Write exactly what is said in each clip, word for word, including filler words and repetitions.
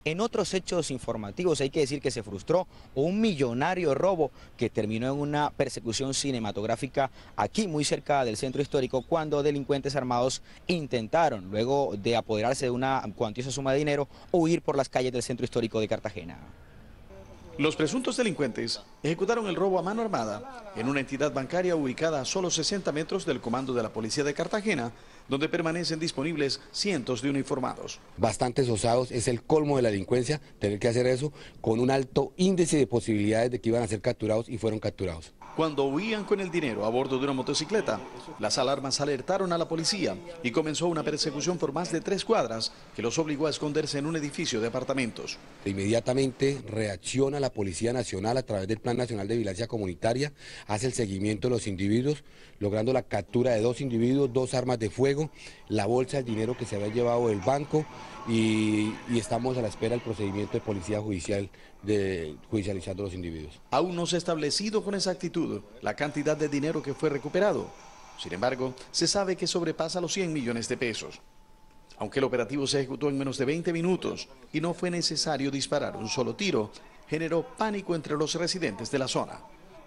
En otros hechos informativos hay que decir que se frustró un millonario robo que terminó en una persecución cinematográfica aquí muy cerca del centro histórico cuando delincuentes armados intentaron, luego de apoderarse de una cuantiosa suma de dinero, huir por las calles del centro histórico de Cartagena. Los presuntos delincuentes ejecutaron el robo a mano armada en una entidad bancaria ubicada a solo sesenta metros del comando de la policía de Cartagena, donde permanecen disponibles cientos de uniformados. Bastantes osados, es el colmo de la delincuencia tener que hacer eso con un alto índice de posibilidades de que iban a ser capturados y fueron capturados. Cuando huían con el dinero a bordo de una motocicleta, las alarmas alertaron a la policía y comenzó una persecución por más de tres cuadras que los obligó a esconderse en un edificio de apartamentos. Inmediatamente reacciona la Policía Nacional a través del Plan Nacional de Vigilancia Comunitaria, hace el seguimiento de los individuos, logrando la captura de dos individuos, dos armas de fuego, la bolsa, el dinero que se había llevado del banco y, y estamos a la espera del procedimiento de policía judicial de judicializando a los individuos. Aún no se ha establecido con exactitud la cantidad de dinero que fue recuperado. Sin embargo, se sabe que sobrepasa los cien millones de pesos. Aunque el operativo se ejecutó en menos de veinte minutos y no fue necesario disparar un solo tiro, generó pánico entre los residentes de la zona.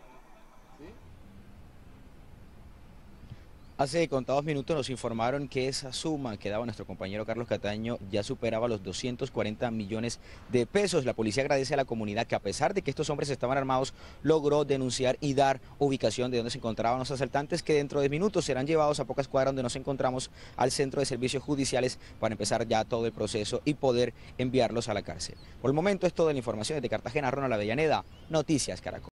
Hace contados minutos nos informaron que esa suma que daba nuestro compañero Carlos Cataño ya superaba los doscientos cuarenta millones de pesos. La policía agradece a la comunidad que, a pesar de que estos hombres estaban armados, logró denunciar y dar ubicación de donde se encontraban los asaltantes, que dentro de minutos serán llevados a pocas cuadras donde nos encontramos al centro de servicios judiciales para empezar ya todo el proceso y poder enviarlos a la cárcel. Por el momento es toda la información desde Cartagena. Ronald Avellaneda, Noticias Caracol.